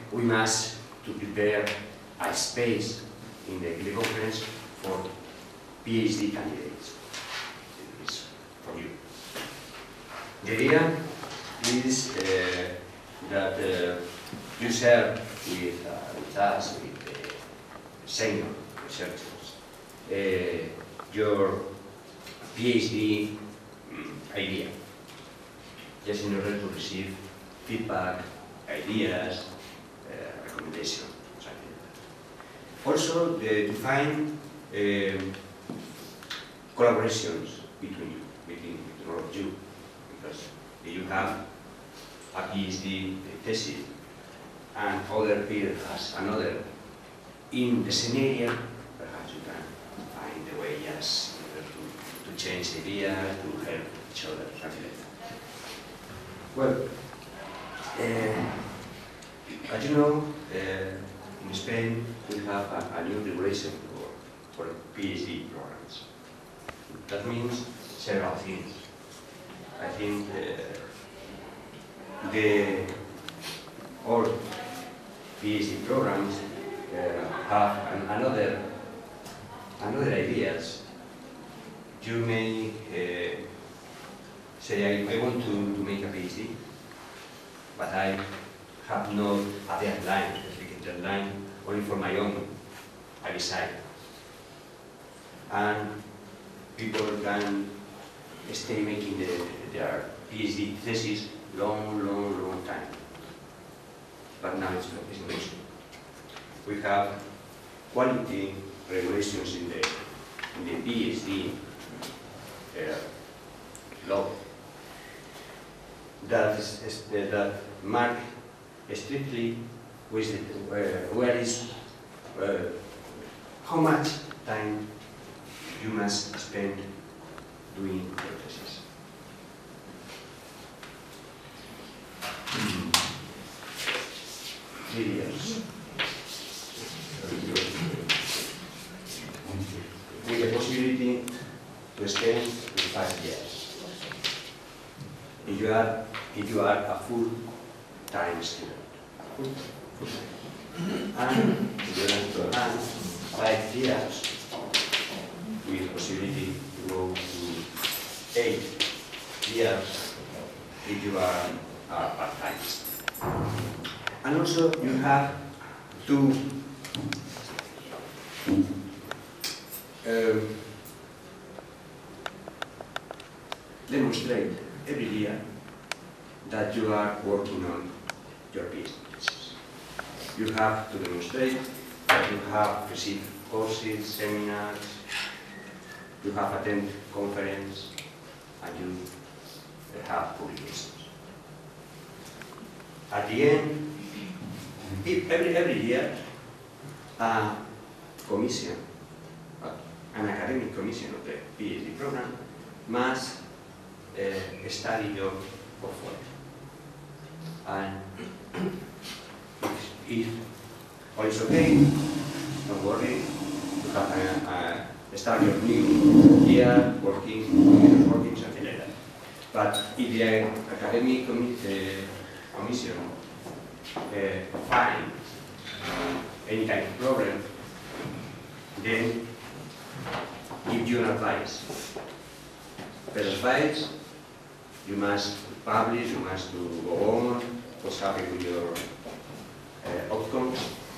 we must to prepare a space in the conference for PhD candidates. It's for you. The idea is that you share with us, with senior researchers, your PhD idea, just in order to receive feedback, ideas, recommendations, something like that. Also, to find collaborations between all of you, because you have a PhD thesis and other peer has another in the same area, perhaps you can find a way, yes, to change ideas, to help each other, something like that. Well, as you know, in Spain we have a new regulation for PhD programs. That means several things. I think all PhD programs have another ideas. You may say, I want to make a PhD, but I have not a deadline, a specific deadline, only for my own. I decide. And people can stay making their PhD thesis long time. But now it's not so. We have quality regulations in the PhD law that mark strictly where is how much time you must spend doing your thesis. Years. With the possibility to spend 5 years. If you are a full-time student. And you have 5 years with possibility to go to 8 years if you are a part-time. And also you have to demonstrate every year that you are working on your PhD thesis. You have to demonstrate that you have received courses, seminars, you have attended conference, and you have publications. At the end, every year, a commission, an academic commission of the PhD program must study your portfolio. And if all is okay, don't worry, you have start your new year working, something like that. But if the academic commission find any kind of problem, then give you an advice. The advice, you must publish, you must go on, what's happening with your outcomes.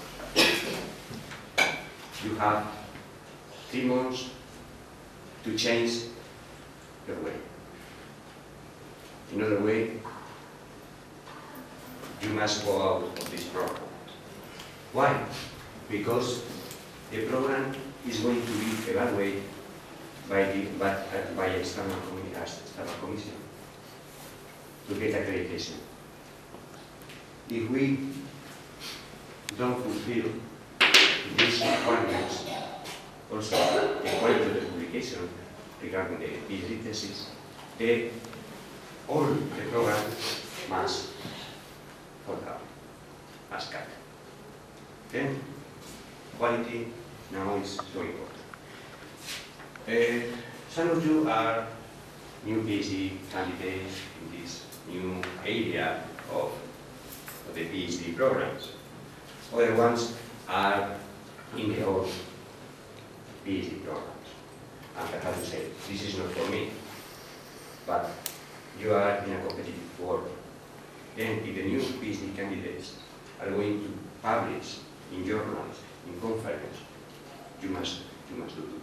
You have 3 months to change your way. In other way, you must go out of this program. Why? Because the program is going to be evaluated by external commission to get accreditation. If we don't fulfill these requirements, also according to the publication regarding the PhD thesis, all the program must fall down, must cut. Then, quality now is so important. Some of you are new PhD candidates in this new area of the PhD programs. Other ones are in their own PhD programs. And perhaps you say, this is not for me, but you are in a competitive world. Then if the new PhD candidates are going to publish in journals, in conferences, you must do it.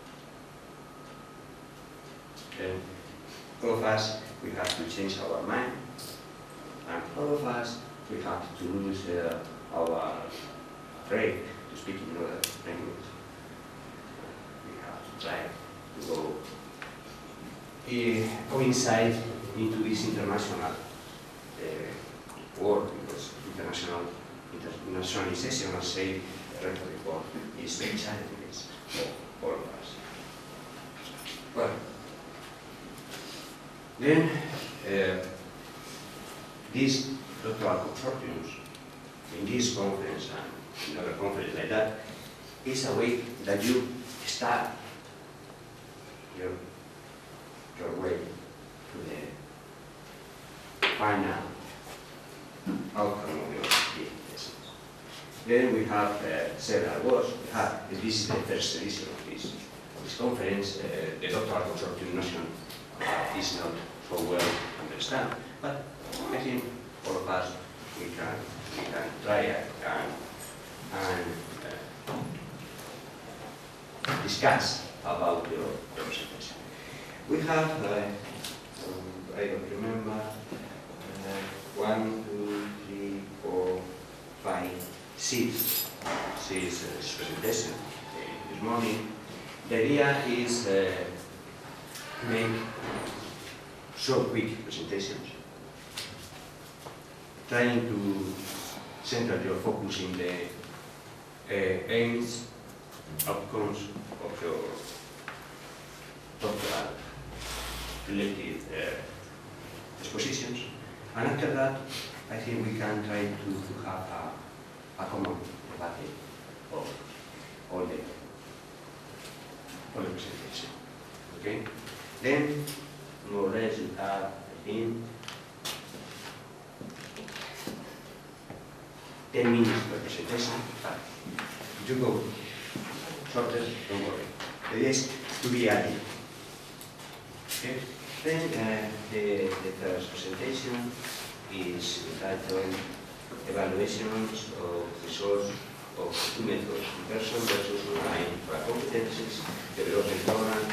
Then all of us, we have to change our mind, and all of us, we have to lose our afraid to speak in another language. We have to try to go inside into this international world, because internationalization, as said before, is the challenge for all of us. Well, then these doctoral consortiums, in this conference and in other conferences like that, is a way that you start your way to the final outcome of your PhD. Then we have several awards. This is the first edition of this conference. The doctoral consortium notion is not so well understood, but I think all of us we can try it and discuss about your presentation. We have, I don't remember, 1, 2, 3, 4, 5, 6 presentation this morning. The idea is to make short, quick presentations, trying to center your focus in the aims, outcomes of your doctoral related expositions, and after that, I think we can try to have a common debate of all the presentation. Okay? Then, more or less, you have, I think, 10 minutes per presentation. But if you go shorter, don't worry. The idea is to be active. Okay? Then the first presentation is entitled Evaluations of Results of Two Methods, in person versus online for competencies, development program,